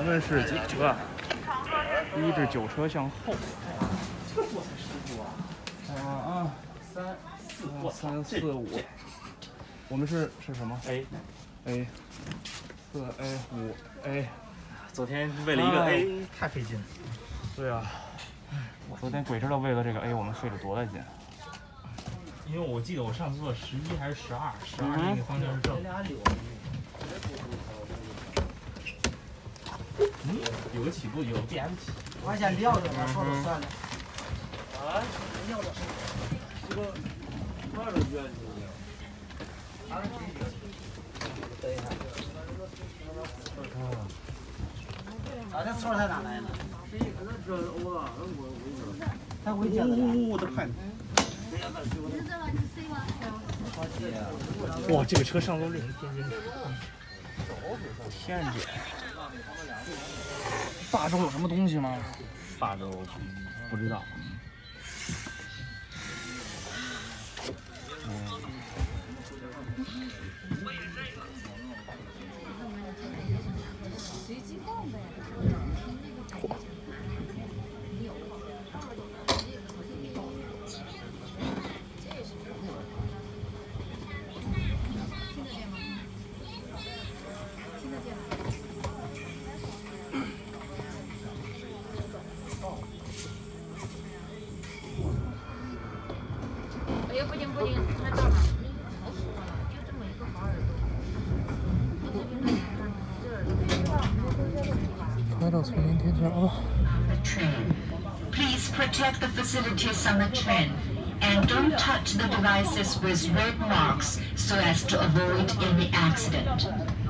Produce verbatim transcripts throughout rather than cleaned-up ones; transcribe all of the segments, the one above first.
咱们是几车啊？一至九车向后。 这货才十五啊！ 啊啊， 三四， 我三四五。我们是是什么 ？A A 四 A 五 A。 昨天为了一个 A 太费劲了。 对啊。昨天鬼知道为了这个 A 我们费了多大劲。 因为我记得我上次做十一还是十二，十二那个方向是正。嗯，有个起步，有个 B M 起。 往下撂着吧，放着算了。 啊？撂着。这个放着远一点。 等一下。啊，这错他哪来的？ 这欧了，我我他回家了。 我的天！ 哇，这个车上路率天姐，大洲有什么东西吗？ 大洲不知道。 嗯。嚯！ 哎呀，不行不行，他到了，好喜欢，就这么一个好耳朵。 来到翠林天桥了。 Please protect the facilities on the train and don't touch the devices with red marks so as to avoid any accident.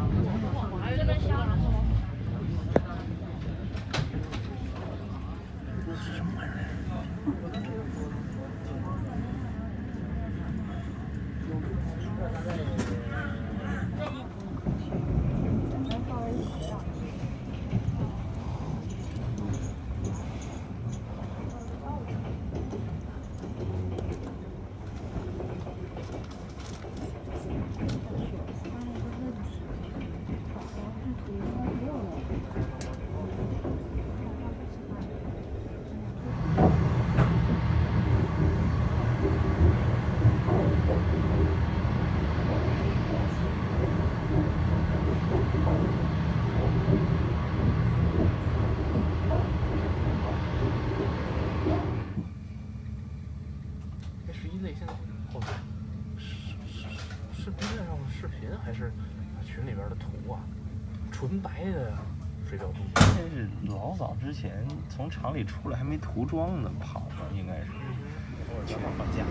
十一类现在哦，视视视频上的视频还是群里边的图啊？纯白的水表图。 这是老早之前从厂里出来还没涂装呢，跑的应该是。我去放假。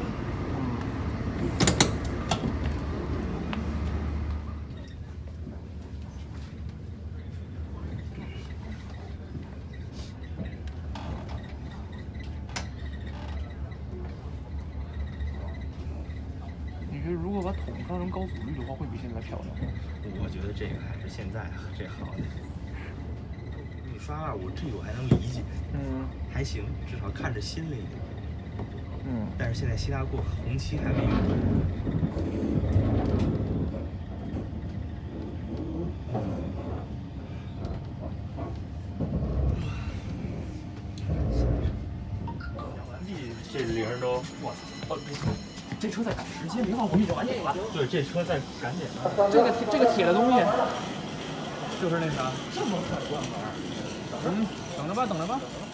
你觉得如果把桶装成高速率的话，会比现在漂亮吗？ 我觉得这个还是现在这好的。你刷二五这我还能理解， 嗯， 还行，至少看着新了一点。 嗯， 但是现在新大过红旗还没用。 完毕，这铃都，我操！哦，这车在赶时间，没放五米就完点了。 对，这车在赶紧的。 这个这个铁的东西，就是那啥，这么快关门？嗯，等着吧，等着吧。